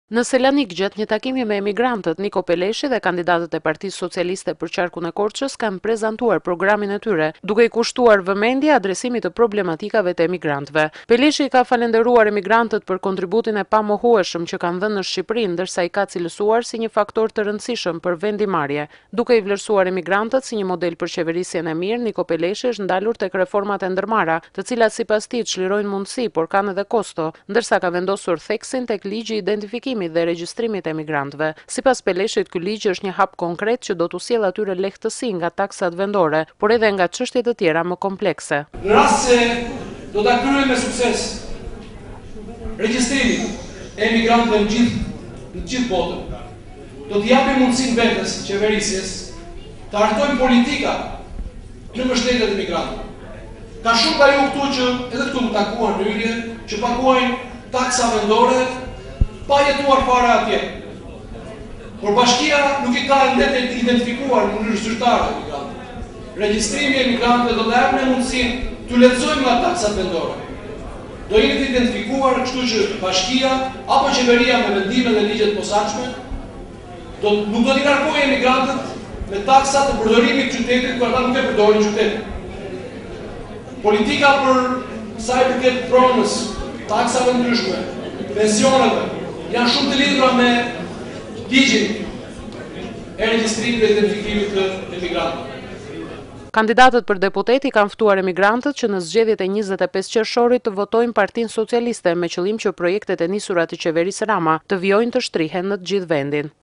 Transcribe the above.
Në Selanik, gjatë një takimi me emigrantët, Niko Peleshi dhe kandidatët e Partisë Socialiste për qarkun e Korçës kanë prezantuar programin e tyre, duke i kushtuar vëmendje adresimit të problematikave të emigrantëve. Peleshi ka falenderuar emigrantët për kontributin e pamohueshëm që kanë dhënë në Shqipëri, ndërsa i ka cilësuar si një faktor të rëndësishëm për vendimarrje. Duke i vlerësuar emigrantët si një model për qeverisjen e mirë, Niko Peleshi është ndalur tek reformat e ndërmarra, të cilat sipas tij çlirojnë mundësi, por kanë edhe kosto, ndërsa ka vendosur theksin tek ligji i identifikimit dhe regjistrimit e emigrantëve. Sipas Peleshit, ky ligj është një hap konkret që do t'u sjellë atyre lehtësi nga taksat vendore, por edhe nga çështje të tjera më komplekse. Në rast se do ta kryejmë me sukses regjistrimin e emigrantëve në gjithë botën, do t'i japim mundësinë vetes qeverisjes të hartojmë politika në mbështetje të emigrantëve. Ka shumë nga ju këtu që edhe këtu më takuan në hyrje, që paguajnë taksa vendore pa jetuar fare atje. Por bashkia nuk i ka identifikuar në mënyrë zyrtare emigrantët. Regjistrimi i emigrantëve do të japë mundësinë t'u lexojmë nga taksat vendore. Do jeni të identifikuar, kështu që bashkia apo qeveria me vendimet dhe ligjet posaçme nuk do t'i ngarkojë emigrantët me taksa të përdorimit të qytetit, kur ata nuk e përdorin qytetin. Politika për sa i përket pronës, taksave ndryshme, pensioneve, janë shumë të lidhura me ligjin e regjistrimit dhe identifikimit të emigrantëve. Kandidatët për deputeti kanë ftuar emigrantët që në zgjedhjet e 25 qershorit të votojnë Partinë Socialiste me qëllim që projektet e nisura të qeverisë Rama të vijojnë të shtrihen në të gjithë vendin.